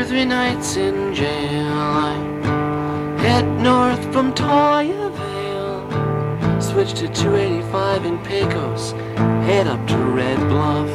After 3 nights in jail, I head north from Toyavale, switch to 285 in Pecos, head up to Red Bluff.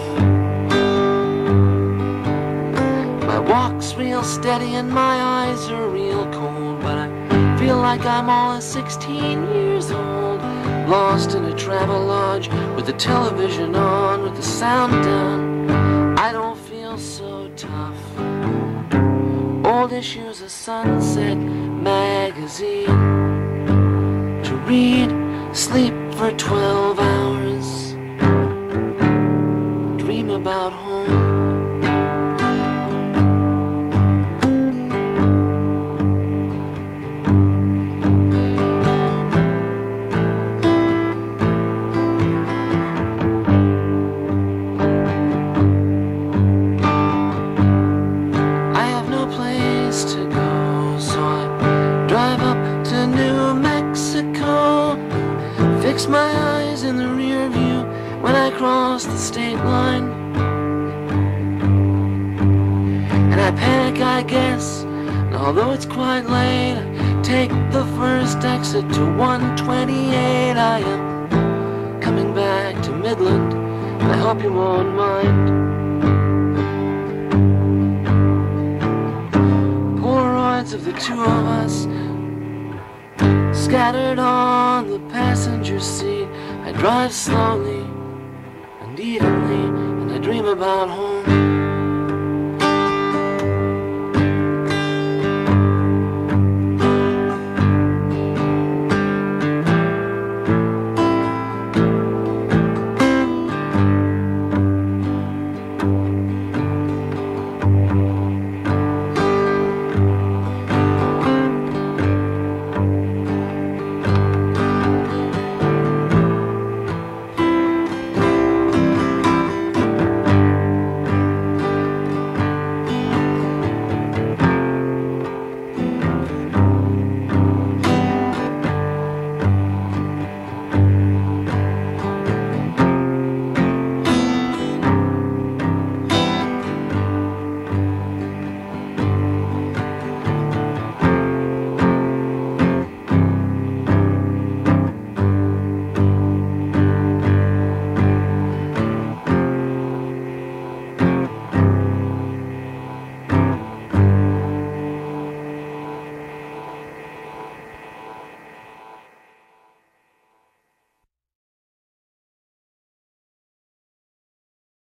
My walk's real steady and my eyes are real cold, but I feel like I'm all of 16 years old, lost in a travel lodge with the television on, with the sound down. I don't feel so tough. Old issues of Sunset magazine to read, sleep for 12 hours, dream about home. To go, so I drive up to New Mexico, fix my eyes in the rear view when I cross the state line, and I panic, I guess, and although it's quite late, I take the first exit to 128. I am coming back to Midland, and I hope you won't mind. Of the two of us scattered on the passenger seat. I drive slowly and evenly, and I dream about home.